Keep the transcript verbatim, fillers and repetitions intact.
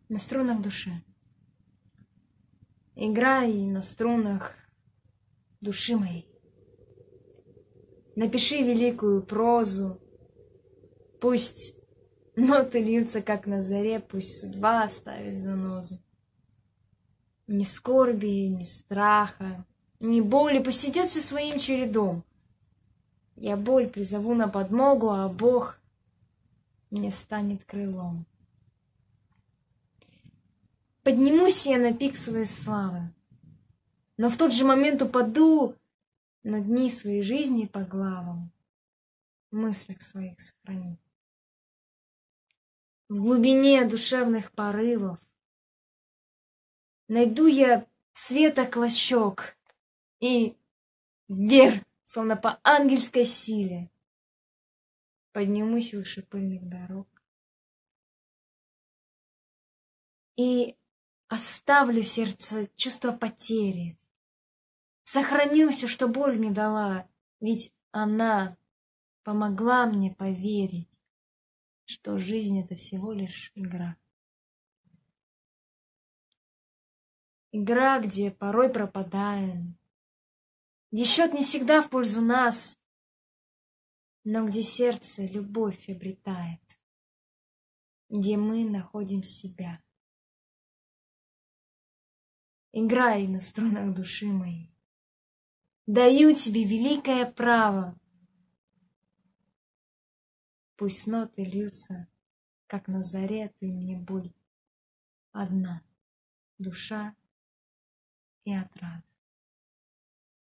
на струнах души. Играй на струнах души моей. Напиши великую прозу. Пусть ноты льются, как на заре, пусть судьба оставит занозу. Ни скорби, ни страха, ни боли, пусть идет все своим чередом. Я боль призову на подмогу, а Бог мне станет крылом. Поднимусь я на пик своей славы, но в тот же момент упаду на дни своей жизни по главам, в мыслях своих сохраню. В глубине душевных порывов найду я света клочок и вверх, словно по ангельской силе, поднимусь выше пыльных дорог и оставлю в сердце чувство потери. Сохраню все, что боль мне дала, ведь она помогла мне поверить, что жизнь — это всего лишь игра. Игра, где порой пропадаем, где счет не всегда в пользу нас, но где сердце любовь обретает, где мы находим себя. Играй на струнах души моей. Даю тебе великое право. Пусть ноты льются, как на заре, ты мне боль одна, душа и отрада.